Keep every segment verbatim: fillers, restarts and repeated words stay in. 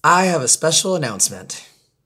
I have a special announcement.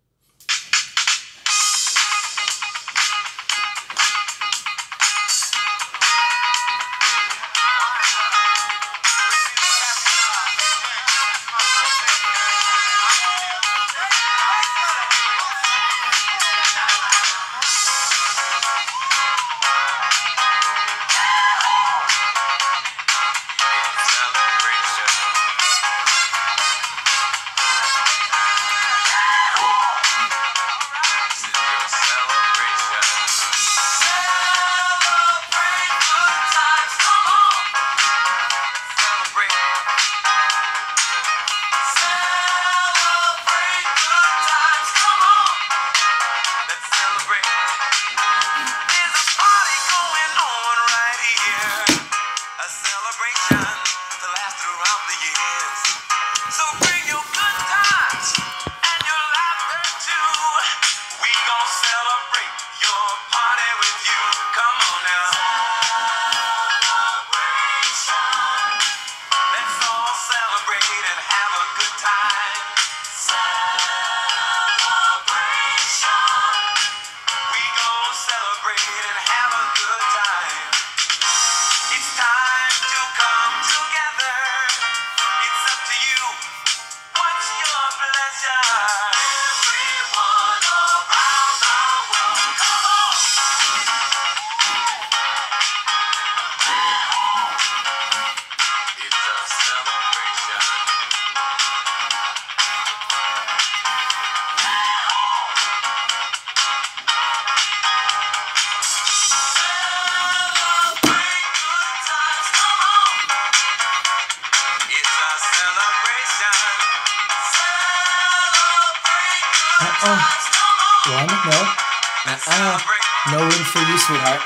Uh-uh. One, no. Uh-uh. No room for you, sweetheart.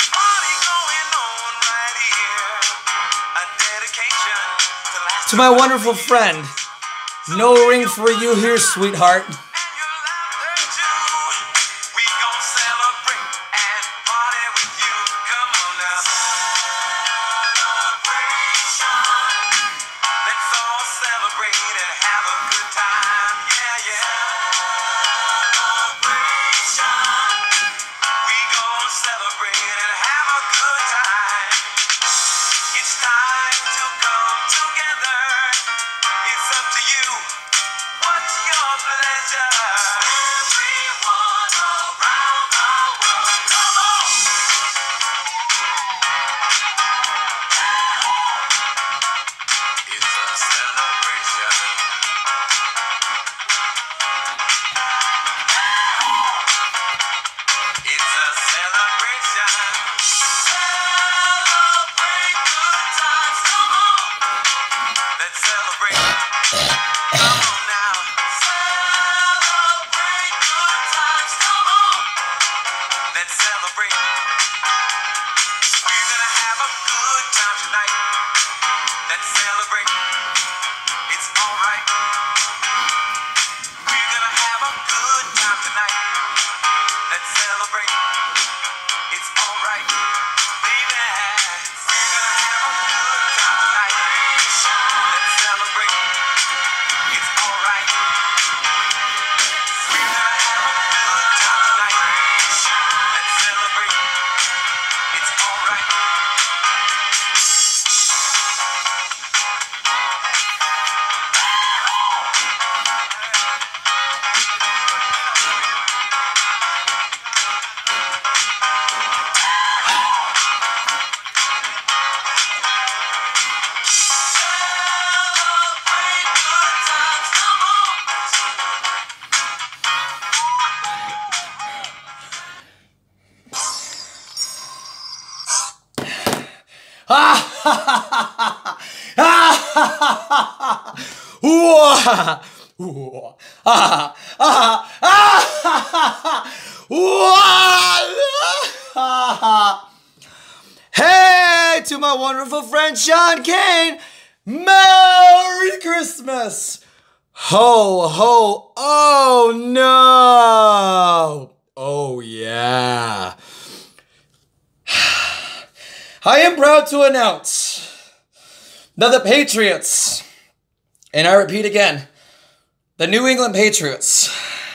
To my wonderful friend, no ring for you here, sweetheart. Hey, to my wonderful friend Sean Kane, Merry Christmas! Ho, ho, oh no! Oh yeah. I am proud to announce that the Patriots, and I repeat again, The New England Patriots.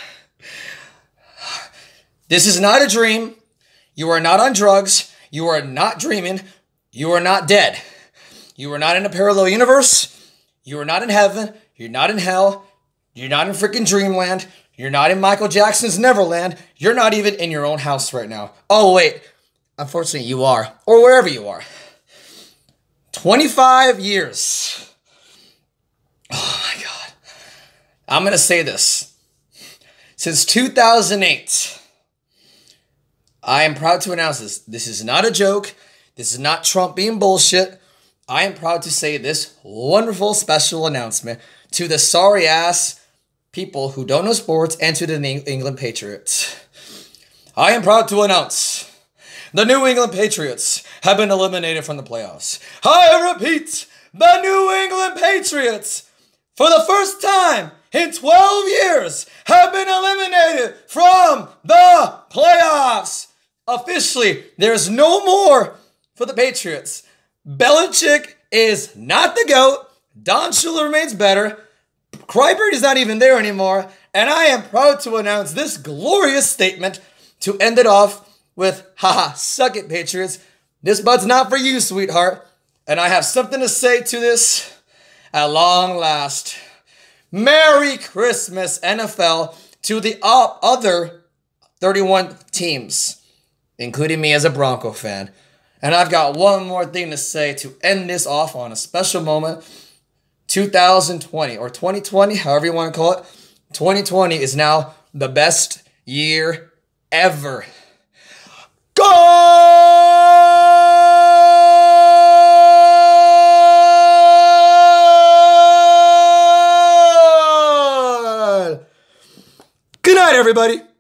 This is not a dream. You are not on drugs. You are not dreaming. You are not dead. You are not in a parallel universe. You are not in heaven. You're not in hell. You're not in freaking dreamland. You're not in Michael Jackson's Neverland. You're not even in your own house right now. Oh, wait. Unfortunately, you are. Or wherever you are. twenty-five years. Oh, my God. I'm going to say this. Since two thousand eight, I am proud to announce this. This is not a joke. This is not Trump being bullshit. I am proud to say this wonderful special announcement to the sorry-ass people who don't know sports and to the New England Patriots. I am proud to announce the New England Patriots have been eliminated from the playoffs. I repeat, the New England Patriots, for the first time in twelve years, have been eliminated from the playoffs. Officially, there's no more for the Patriots. Belichick is not the GOAT. Don Shula remains better. Cryberg is not even there anymore. And I am proud to announce this glorious statement to end it off with, haha, suck it, Patriots. This bud's not for you, sweetheart. And I have something to say to this at long last. Merry Christmas, N F L, to the other thirty-one teams, including me as a Bronco fan. And I've got one more thing to say to end this off on a special moment. two thousand twenty, or twenty twenty, however you want to call it. twenty twenty is now the best year ever. Go! Good night, everybody.